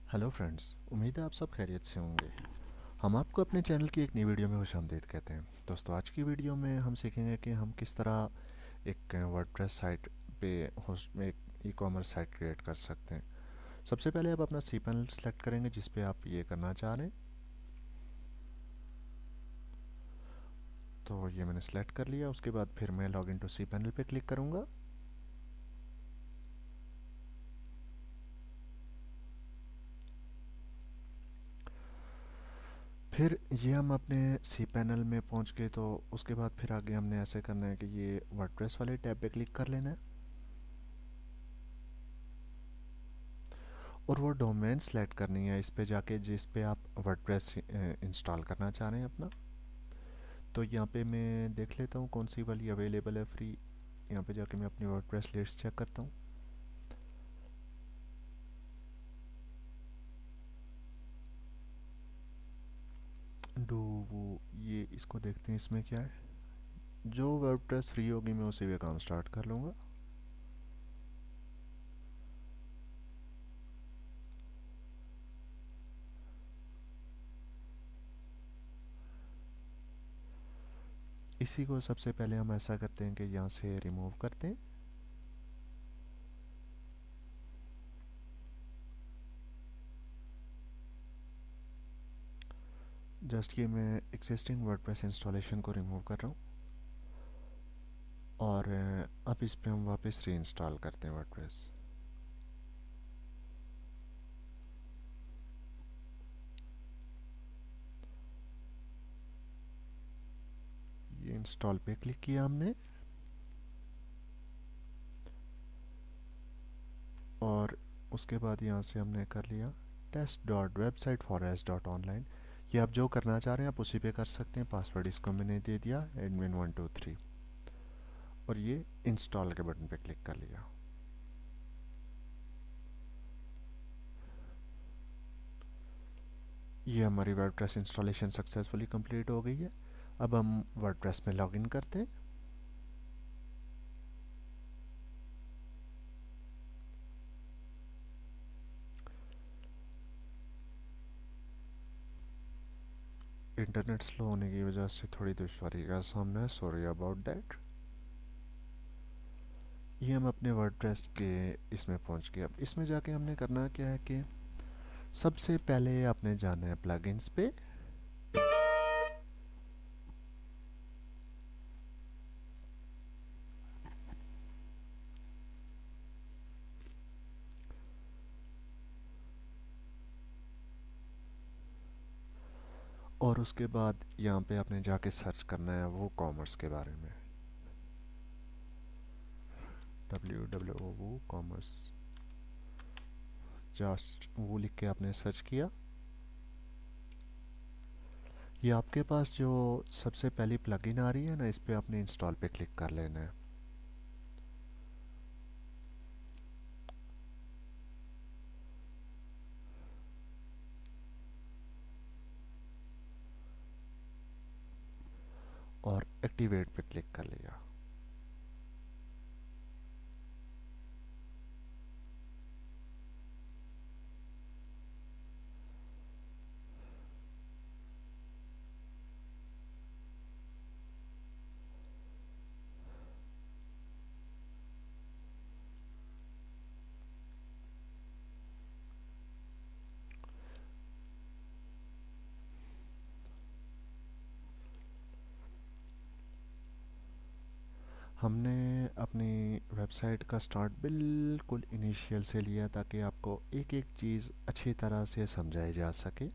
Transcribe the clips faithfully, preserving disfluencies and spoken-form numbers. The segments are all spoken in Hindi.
हेलो फ्रेंड्स, उम्मीद है आप सब खैरियत से होंगे। हम आपको अपने चैनल की एक नई वीडियो में खुशामदीद कहते हैं। दोस्तों, आज की वीडियो में हम सीखेंगे कि हम किस तरह एक वर्डप्रेस साइट पे होस्ट में एक ई कॉमर्स साइट क्रिएट कर सकते हैं। सबसे पहले आप अपना सी पैनल सेलेक्ट करेंगे जिस पे आप ये करना चाह रहे हैं। तो ये मैंने सेलेक्ट कर लिया। उसके बाद फिर मैं log in to C panel पे क्लिक करूँगा। फिर ये हम अपने सी पैनल में पहुंच गए, तो उसके बाद फिर आगे हमने ऐसे करना है कि ये वर्डप्रेस वाले टैब पे क्लिक कर लेना है और वो डोमेन सेलेक्ट करनी है इस पे जाके जिस पे आप वर्डप्रेस इंस्टॉल करना चाह रहे हैं अपना। तो यहाँ पे मैं देख लेता हूँ कौन सी वाली अवेलेबल है फ्री। यहाँ पे जाके मैं अपनी वर्डप्रेस लिस्ट चेक करता हूँ। डू वो ये इसको देखते हैं इसमें क्या है। जो वर्डप्रेस फ्री होगी मैं उसी पे काम स्टार्ट कर लूँगा। इसी को सबसे पहले हम ऐसा करते हैं कि यहाँ से रिमूव करते हैं। जस्ट ये मैं एग्जिस्टिंग वर्डप्रेस इंस्टॉलेशन को रिमूव कर रहा हूँ और अ, अब इस पे हम वापस री इंस्टॉल करते हैं वर्डप्रेस। ये इंस्टॉल पे क्लिक किया हमने और उसके बाद यहाँ से हमने कर लिया test dot website for s dot online. ये आप जो करना चाह रहे हैं आप उसी पे कर सकते हैं। पासवर्ड इसको मैंने दे दिया एडमिन वन टू थ्री। और ये इंस्टॉल के बटन पे क्लिक कर लिया। ये हमारी वर्डप्रेस इंस्टॉलेशन सक्सेसफुली कंप्लीट हो गई है। अब हम वर्डप्रेस में लॉगिन करते हैं। इंटरनेट स्लो होने की वजह से थोड़ी दुश्वारी का सामना है, सॉरी अबाउट दैट। ये हम अपने वर्डप्रेस के इसमें पहुंच गए। अब इसमें जाके हमने करना क्या है कि सबसे पहले आपने जाना है प्लगइन्स पे। और उसके बाद यहाँ पे आपने जाके सर्च करना है वो कॉमर्स के बारे में। डब्ल्यू डब्ल्यू ओ वो कॉमर्स, जस्ट वो लिख के आपने सर्च किया। ये आपके पास जो सबसे पहली प्लगइन आ रही है ना, इस पे आपने इंस्टॉल पे क्लिक कर लेना है। और एक्टिवेट पे क्लिक कर लिया। हमने अपनी वेबसाइट का स्टार्ट बिल्कुल इनिशियल से लिया ताकि आपको एक एक चीज़ अच्छी तरह से समझाई जा सके।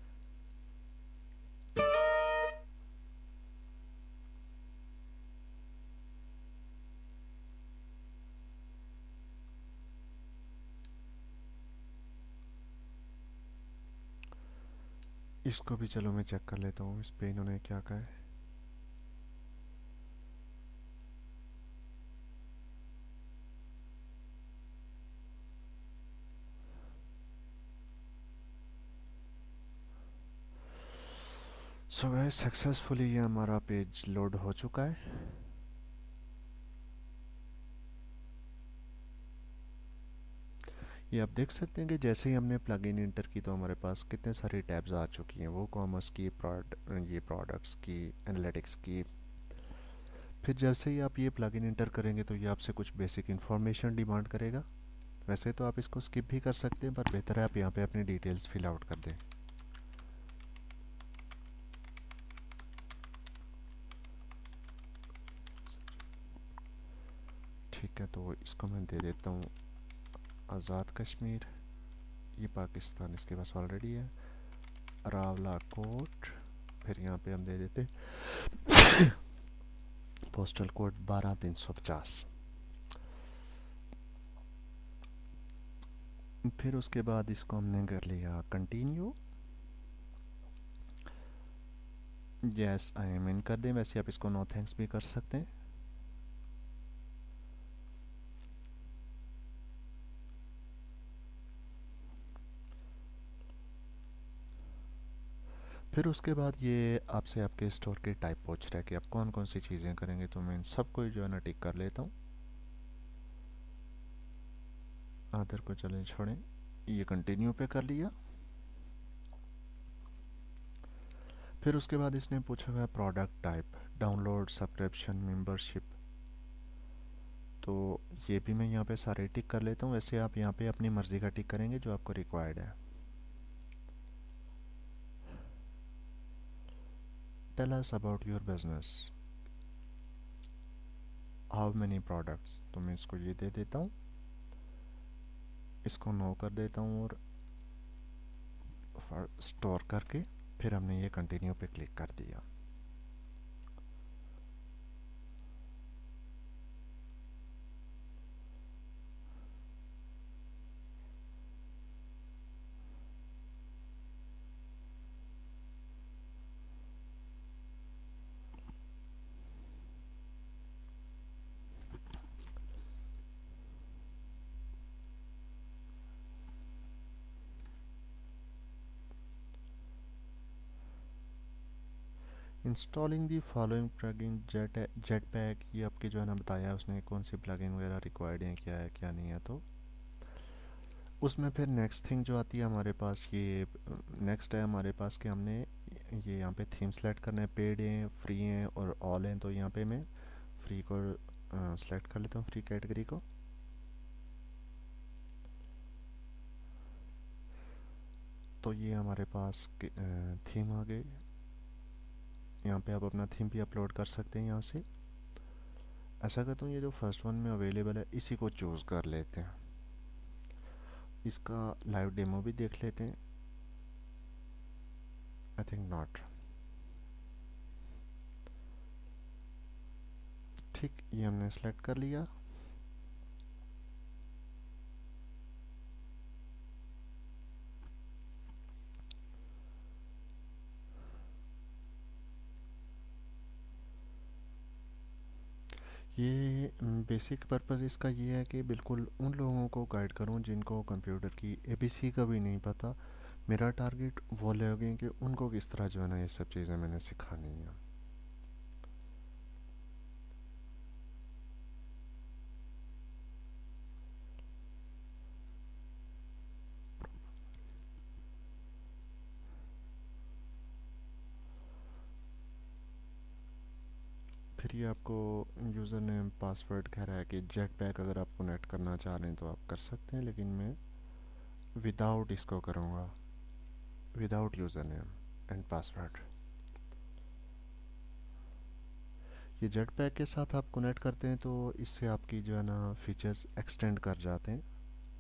इसको भी चलो मैं चेक कर लेता हूँ इस पे इन्होंने क्या कहा है। सो गाइस, सक्सेसफुली ये हमारा पेज लोड हो चुका है। ये आप देख सकते हैं कि जैसे ही हमने प्लगइन इंटर की तो हमारे पास कितने सारी टैब्स आ चुकी हैं, वो कॉमर्स की, प्रोड ये प्रोडक्ट्स की, एनालिटिक्स की। फिर जैसे ही आप ये प्लगइन इंटर करेंगे तो ये आपसे कुछ बेसिक इन्फॉर्मेशन डिमांड करेगा। वैसे तो आप इसको स्किप भी कर सकते हैं, पर बेहतर है आप यहाँ पे अपनी डिटेल्स फिल आउट कर दें। ठीक है, तो इसको मैं दे देता हूँ आज़ाद कश्मीर। ये पाकिस्तान इसके पास ऑलरेडी है। रावला कोट, फिर यहाँ पे हम दे देते पोस्टल कोड बारह तीन सौ पचास। फिर उसके बाद इसको हमने कर लिया continue. Yes I am in कर दें। वैसे आप इसको नो थैंक्स भी कर सकते हैं। फिर उसके बाद ये आपसे आपके स्टोर के टाइप पूछ रहा है कि आप कौन कौन सी चीज़ें करेंगे, तो मैं इन सबको जो है ना टिक कर लेता हूँ। आदर को चलें छोड़ें, ये कंटिन्यू पे कर लिया। फिर उसके बाद इसने पूछा हुआ है product type, download, subscription, membership. तो ये भी मैं यहाँ पे सारे टिक कर लेता हूँ। वैसे आप यहाँ पे अपनी मर्ज़ी का टिक करेंगे जो आपको रिक्वायर्ड है। Tell us about your business, how many products. तो मैं इसको ये दे देता हूँ, इसको नो कर देता हूँ और स्टोर करके फिर हमने ये कंटिन्यू पे क्लिक कर दिया। Installing the following plugin jet Jetpack, ये आपके जो है ना बताया उसने कौन सी प्लगइन वगैरह रिक्वायर्ड है, क्या है क्या नहीं है। तो उसमें फिर नेक्स्ट थिंग जो आती है हमारे पास, ये नेक्स्ट है हमारे पास कि हमने ये यहाँ पे थीम सेलेक्ट करना है। पेड हैं, फ्री हैं और ऑल हैं। तो यहाँ पे मैं फ्री को सेलेक्ट कर लेता हूँ, फ्री कैटेगरी को। तो ये हमारे पास थीम आ गए। यहाँ पे आप अपना थीम भी अपलोड कर सकते हैं यहाँ से। ऐसा करता हूँ, ये जो फर्स्ट वन में अवेलेबल है इसी को चूज़ कर लेते हैं। इसका लाइव डेमो भी देख लेते हैं। I think not. ठीक, ये हमने सेलेक्ट कर लिया। ये बेसिक पर्पज़ इसका ये है कि बिल्कुल उन लोगों को गाइड करूं जिनको कंप्यूटर की एबीसी का भी नहीं पता। मेरा टारगेट वो लोग हैं कि उनको किस तरह जो है ना ये सब चीज़ें मैंने सिखानी है। फिर ये आपको यूज़र नेम पासवर्ड कह रहा है कि जेट पैक अगर आप कनेक्ट करना चाह रहे हैं तो आप कर सकते हैं, लेकिन मैं विदाउट इसको करूँगा, without username and password. ये जेट पैक के साथ आप कनेक्ट करते हैं तो इससे आपकी जो है ना फीचर्स एक्सटेंड कर जाते हैं।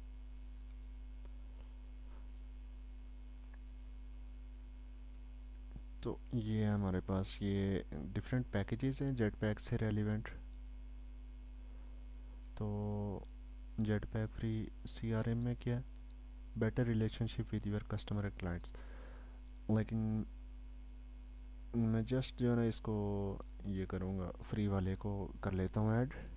तो ये है हमारे पास, ये डिफरेंट पैकेजेस हैं जेट पैक से रेलिवेंट। तो जेट पैक फ्री सीआरएम में क्या है, better relationship with your customer and clients. लेकिन मैं जस्ट जो है ना इसको ये करूँगा, फ्री वाले को कर लेता हूँ ऐड।